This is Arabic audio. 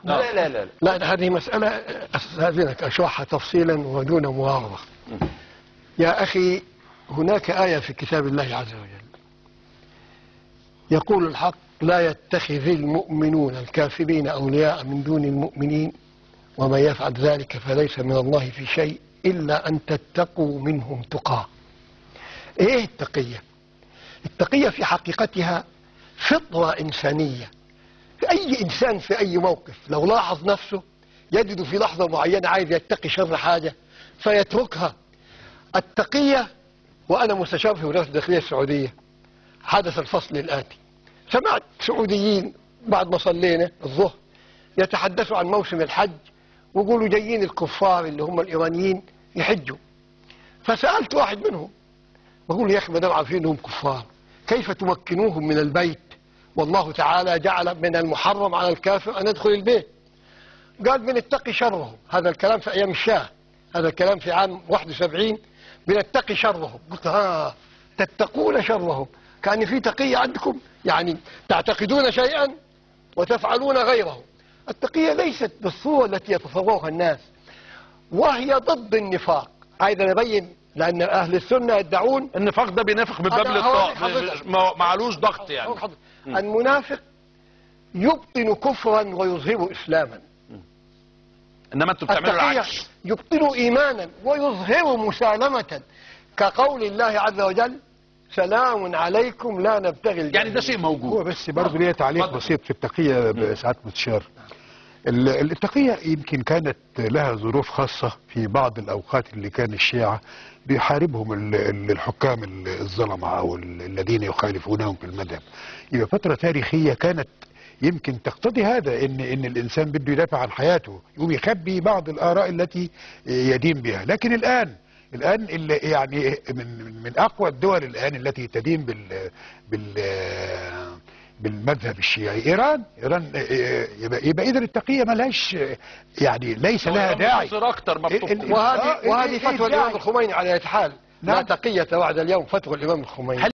لا لا لا لا، هذه مسألة أستأذنك أشرحها تفصيلا ودون مغالطة. يا أخي، هناك آية في كتاب الله عز وجل يقول الحق: لا يتخذ المؤمنون الكافرين أولياء من دون المؤمنين ومن يفعل ذلك فليس من الله في شيء إلا أن تتقوا منهم تقاه. إيه التقية؟ التقية في حقيقتها فطرة إنسانية. في أي إنسان في أي موقف لو لاحظ نفسه يجد في لحظة معينة عايز يتقي شر حاجة فيتركها. التقية، وأنا مستشار في وزارة الداخلية السعودية، حدث الفصل الآتي: سمعت سعوديين بعد ما صلينا الظهر يتحدثوا عن موسم الحج ويقولوا جايين الكفار اللي هم الإيرانيين يحجوا. فسألت واحد منهم بقول: يا أخي، ما دام عارفين أنهم كفار كيف تمكنوهم من البيت والله تعالى جعل من المحرم على الكافر أن يدخل البيت؟ قال: بنتقي شرهم. هذا الكلام في أيام الشاه، هذا الكلام في عام 71. بنتقي شرهم. قلت: تتقون شرهم؟ كان في تقية عندكم؟ يعني تعتقدون شيئا وتفعلون غيره. التقية ليست بالصورة التي يتصورها الناس، وهي ضد النفاق. أيضا نبين، لأن أهل السنة يدعون النفاق ده بينافق من باب الطاعة، معلوش ضغط يعني. المنافق يبطن كفرا ويظهر إسلاما، إنما أنتم بتعملوا العكس. يبطن إيمانا ويظهر مسالمة، كقول الله عز وجل: سلام عليكم لا نبتغي الجاهلية. يعني ده شيء موجود. هو بس برضه ليه تعليق بسيط في التقية بسعادة المستشار. التقية يمكن كانت لها ظروف خاصة في بعض الأوقات اللي كان الشيعة بيحاربهم الحكام الظلمة أو الذين يخالفونهم في المذهب. يبقى فترة تاريخية كانت يمكن تقتضي هذا، ان الانسان بده يدافع عن حياته يقوم يخبي بعض الآراء التي يدين بها. لكن الآن يعني من أقوى الدول الآن التي تدين بالمذهب الشيعي إيران. يبقى إذا التقية ملهاش، يعني ليس لها داعي. وهذه فتوى الإمام الخميني على أي حال. لا تقية بعد اليوم، فتوى الإمام الخميني.